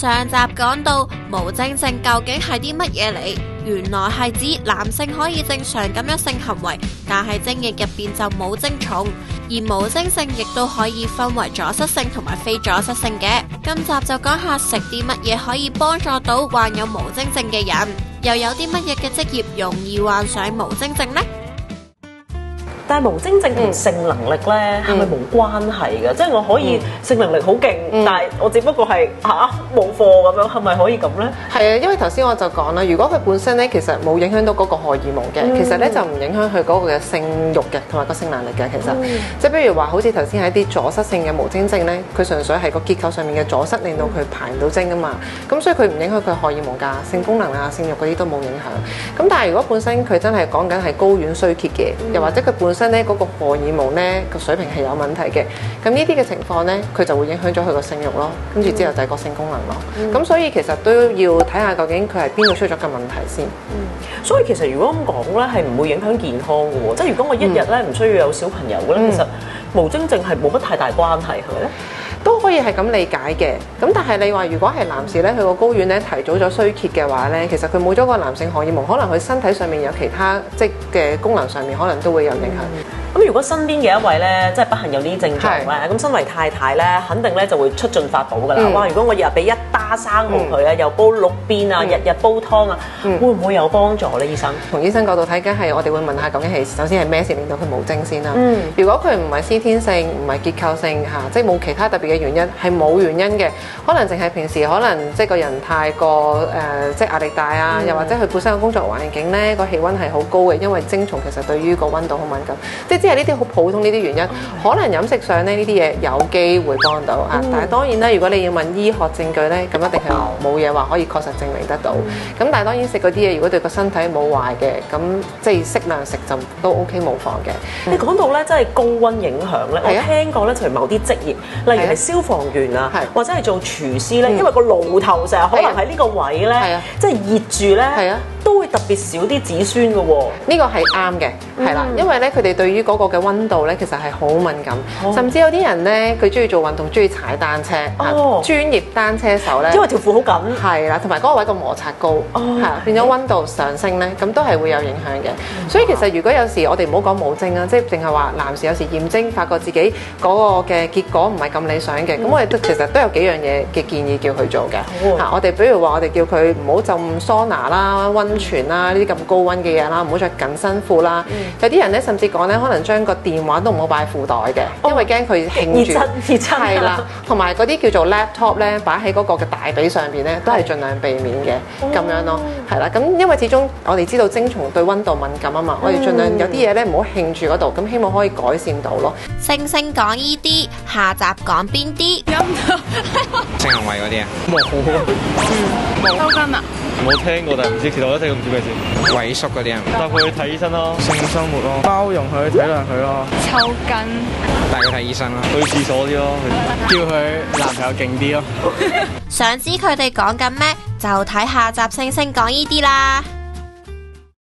上集講到無精症究竟係啲乜嘢嚟？原來係指男性可以正常咁樣性行為，但係精液入邊就冇精蟲。而無精性亦都可以分為阻塞性同埋非阻塞性嘅。今集就講下食啲乜嘢可以幫助到患有無精症嘅人，又有啲乜嘢嘅職業容易患上無精症呢？ 但係無精症同性能力咧係咪冇關係嘅？即係我可以性能力好勁，但係我只不過係冇貨咁樣，係咪可以咁咧？ 係啊，因為頭先我就講啦，如果佢本身咧其實冇影響到嗰個荷爾蒙嘅，其實咧就唔影響佢嗰個嘅性慾嘅同埋個性能力嘅。其實即係譬如話，好似頭先係一啲阻塞性嘅無精症咧，佢純粹係個結構上面嘅阻塞，令到佢排唔到精啊嘛。咁所以佢唔影響佢荷爾蒙㗎，性功能啊、性慾嗰啲都冇影響。咁但係如果本身佢真係講緊係睾丸衰竭嘅，又或者佢本身咧嗰個荷爾蒙咧個水平係有問題嘅，咁呢啲嘅情況咧，佢就會影響咗佢個性慾咯，跟住之後就係個性功能咯。咁所以其實都要睇下究竟佢係邊度出咗個問題先。 所以其實如果咁講咧，係唔會影響健康嘅喎。即係如果我一日咧唔需要有小朋友咧，其實無精症係冇乜太大關係，係咪咧？ 都可以係咁理解嘅，咁但係你話如果係男士咧，佢個睾丸咧提早咗衰竭嘅話咧，其實佢冇咗個男性荷爾蒙，可能佢身體上面有其他即嘅功能上面可能都會有影響。 咁如果身邊嘅一位咧，即係不幸有呢啲症狀咧，咁身為太太咧，肯定咧就會出盡法寶㗎啦。哇！如果我日日俾一打生蠔佢咧，又煲六邊啊，日日煲湯啊，會唔會有幫助咧？醫生從醫生角度睇，梗係我哋會問下究竟係首先係咩事令到佢無精先啦。如果佢唔係先天性，唔係結構性嚇，即係冇其他特別嘅原因，係冇原因嘅，可能淨係平時可能即係個人太過即係壓力大啊，又或者佢本身嘅工作環境咧個氣温係好高嘅，因為精蟲其實對於個温度好敏感，即係呢啲好普通呢啲原因，可能飲食上咧呢啲嘢有機會幫到嚇，但係當然啦，如果你要問醫學證據咧，咁一定係冇嘢話可以確實證明得到。咁但係當然食嗰啲嘢，如果對個身體冇壞嘅，咁即係適量食就都 OK 冇妨嘅。 你講到咧，真係高温影響咧，我聽過咧，譬如某啲職業，例如係消防員啊，或者係做廚師咧，因為個爐頭成日可能喺呢個位咧，即係熱住咧，都會特別少啲子孫嘅喎。 呢個係啱嘅，係啦，因為咧佢哋對於嗰個嘅温度咧，其實係好敏感，甚至有啲人咧，佢中意做運動，中意踩單車，專業單車手咧， 因為條褲好緊， 係啦，同埋嗰個位個摩擦高，係變咗温度上升咧，咁都係會有影響嘅。所以其實如果有時我哋唔好講冇精啊，即係淨係話男士有時驗精，發覺自己嗰個嘅結果唔係咁理想嘅，咁我哋其實都有幾樣嘢嘅建議叫佢做嘅。我哋比如話我哋叫佢唔好浸桑拿啦、温泉啦呢啲咁高温嘅嘢啦，唔好着緊身褲啦。有啲人咧甚至講咧，可能將個電話都唔好擺褲袋嘅，因為驚佢興住。熱親係啦，同埋嗰啲叫做 laptop 咧，擺喺嗰個嘅大髀上邊咧，都係盡量避免嘅咁樣咯。係啦，咁因為始終我哋知道精蟲對温度敏感啊嘛，我哋盡量有啲嘢咧唔好興住嗰度，咁希望可以改善到咯。 星星講依啲，下集講邊啲？ 性行為嗰啲啊， 冇抽筋啊？ 冇聽過，但係唔知，其實我一聽都唔知咩事。 萎縮嗰啲啊， 帶佢去睇醫生咯， 性生活咯，包容佢，體諒佢咯。 抽筋， 帶佢睇醫生咯， 去廁所啲咯， 叫佢男朋友勁啲咯。 想知佢哋講緊咩？就睇下集星星講依啲啦。